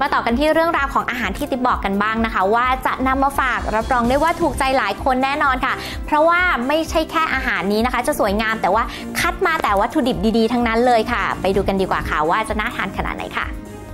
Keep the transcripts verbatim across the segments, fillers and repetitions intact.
มาต่อกันที่เรื่องราวของอาหารที่ติ๊บบอกกันบ้างนะคะว่าจะนำมาฝากรับรองได้ว่าถูกใจหลายคนแน่นอนค่ะเพราะว่าไม่ใช่แค่อาหารนี้นะคะจะสวยงามแต่ว่าคัดมาแต่วัตถุดิบดีๆทั้งนั้นเลยค่ะไปดูกันดีกว่าค่ะว่าจะน่าทานขนาดไหนค่ะ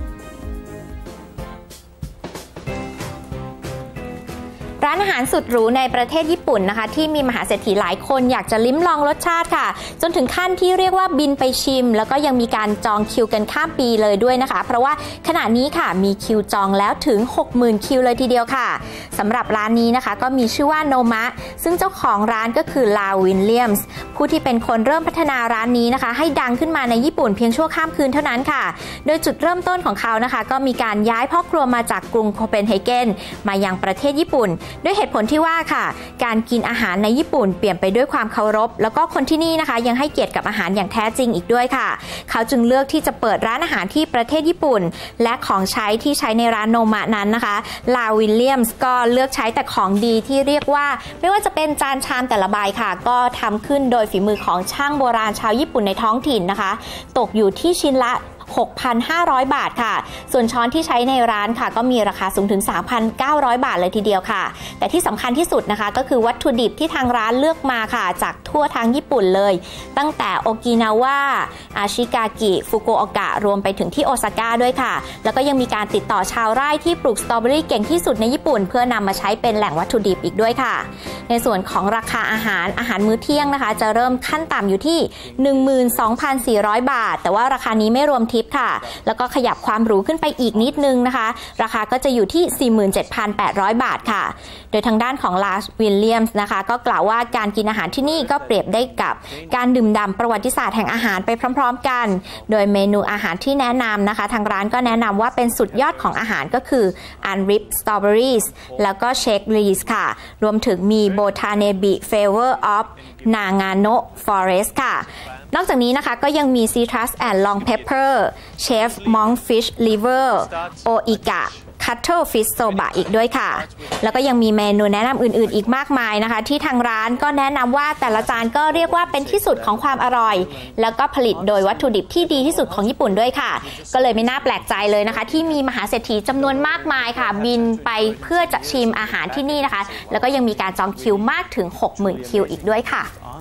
ร้านอาหารสุดหรูในประเทศญี่ปุ่นนะคะที่มีมหาเศรษฐีหลายคนอยากจะลิ้มลองรสชาติค่ะจนถึงขั้นที่เรียกว่าบินไปชิมแล้วก็ยังมีการจองคิวกันข้ามปีเลยด้วยนะคะเพราะว่าขณะนี้ค่ะมีคิวจองแล้วถึง หกหมื่น คิวเลยทีเดียวค่ะสำหรับร้านนี้นะคะก็มีชื่อว่าโนมะซึ่งเจ้าของร้านก็คือลาวิลเลียมส์ผู้ที่เป็นคนเริ่มพัฒนาร้านนี้นะคะให้ดังขึ้นมาในญี่ปุ่นเพียงชั่วข้ามคืนเท่านั้นค่ะโดยจุดเริ่มต้นของเขานะคะก็มีการย้ายพ่อครัวมาจากกรุงโคเปนเฮเกนมายังประเทศญี่ปุ่นด้วยเหตุผลที่ว่าค่ะการกินอาหารในญี่ปุ่นเปลี่ยนไปด้วยความเคารพแล้วก็คนที่นี่นะคะยังให้เกียรติกับอาหารอย่างแท้จริงอีกด้วยค่ะเขาจึงเลือกที่จะเปิดร้านอาหารที่ประเทศญี่ปุ่นและของใช้ที่ใช้ในร้านโนมะนั้นนะคะลาวิลเลียมส์ก็เลือกใช้แต่ของดีที่เรียกว่าไม่ว่าจะเป็นจานชามแต่ละใบค่ะก็ทำขึ้นโดยฝีมือของช่างโบราณชาวญี่ปุ่นในท้องถิ่นนะคะตกอยู่ที่ชิ้นละหกพันห้าร้อยบาทค่ะส่วนช้อนที่ใช้ในร้านค่ะก็มีราคาสูงถึง สามพันเก้าร้อย บาทเลยทีเดียวค่ะแต่ที่สำคัญที่สุดนะคะก็คือวัตถุดิบที่ทางร้านเลือกมาค่ะจากทั่วทั้งญี่ปุ่นเลยตั้งแต่โอกินาวาอาชิกากิฟุกุโอกะรวมไปถึงที่โอซาก้าด้วยค่ะแล้วก็ยังมีการติดต่อชาวไร่ที่ปลูกสตรอเบอรี่เก่งที่สุดในญี่ปุ่นเพื่อนำมาใช้เป็นแหล่งวัตถุดิบอีกด้วยค่ะในส่วนของราคาอาหารอาหารมื้อเที่ยงนะคะจะเริ่มขั้นต่ำอยู่ที่ หนึ่งหมื่นสองพันสี่ร้อย บาทแต่ว่าราคานี้ไม่รวมทิปค่ะแล้วก็ขยับความหรูขึ้นไปอีกนิดนึงนะคะราคาก็จะอยู่ที่ สี่หมื่นเจ็ดพันแปดร้อย บาทค่ะโดยทางด้านของลาวิลเลียมส์นะคะก็กล่าวว่าการกินอาหารที่นี่ก็เปรียบได้กับการดื่มด่ำประวัติศาสตร์แห่งอาหารไปพร้อมๆกันโดยเมนูอาหารที่แนะนำนะคะทางร้านก็แนะนำว่าเป็นสุดยอดของอาหารก็คืออันริปสตรอเบอรี่แล้วก็เชคลีสค่ะรวมถึงมีโบทาเนบิเฟเวอร์ออฟนางาโนะฟอเรสต์ค่ะนอกจากนี้นะคะก็ยังมีซีทรัสแอนด์ลองเพปเปอร์เชฟมองฟิชลิเวอร์โออิกะคัตเทิลฟิชโซบะอีกด้วยค่ะแล้วก็ยังมีเมนูแนะนำอื่นๆอีกมากมายนะคะที่ทางร้านก็แนะนำว่าแต่ละจานก็เรียกว่าเป็นที่สุดของความอร่อยแล้วก็ผลิตโดยวัตถุดิบที่ดีที่สุดของญี่ปุ่นด้วยค่ะก็เลยไม่น่าแปลกใจเลยนะคะที่มีมหาเศรษฐีจำนวนมากมายค่ะบินไปเพื่อจะชิมอาหารที่นี่นะคะแล้วก็ยังมีการจองคิวมากถึง หกหมื่น คิวอีกด้วยค่ะ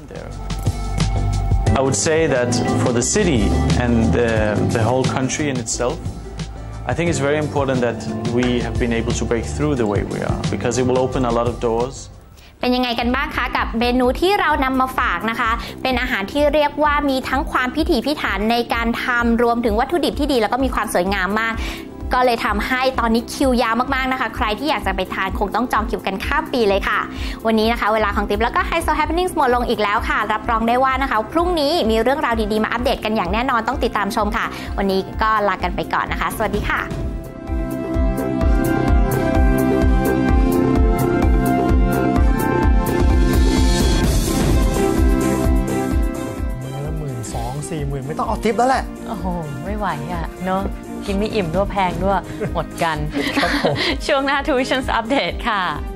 I would say that for the city and the, the whole country in itself, I think it's very important that we have been able to break through the way we are because it will open a lot of doors. เป็นยังไงกันบ้างคะกับเมนูที่เรานำมาฝากนะคะเป็นอาหารที่เรียกว่ามีทั้งความพิถีพิถันในการทำรวมถึงวัตถุดิบที่ดีแล้วก็มีความสวยงามมากก็เลยทำให้ตอนนี้คิวยาวมากๆนะคะใครที่อยากจะไปทานคงต้องจองคิวกันข้ามปีเลยค่ะวันนี้นะคะเวลาของติ๊บแล้วก็ Hi-So Happenings หมดลงอีกแล้วค่ะรับรองได้ว่านะคะพรุ่งนี้มีเรื่องราวดีๆมาอัปเดตกันอย่างแน่นอนต้องติดตามชมค่ะวันนี้ก็ลากันไปก่อนนะคะสวัสดีค่ะหมื่นสองสี่หมื่นไม่ต้องเอาทิปแล้วแหละโอ้โหไม่ไหวอ่ะเนาะกินไม่อิ่มด้วยแพงด้วยหมดกันช่วงหน้า Tuitions Update ค่ะ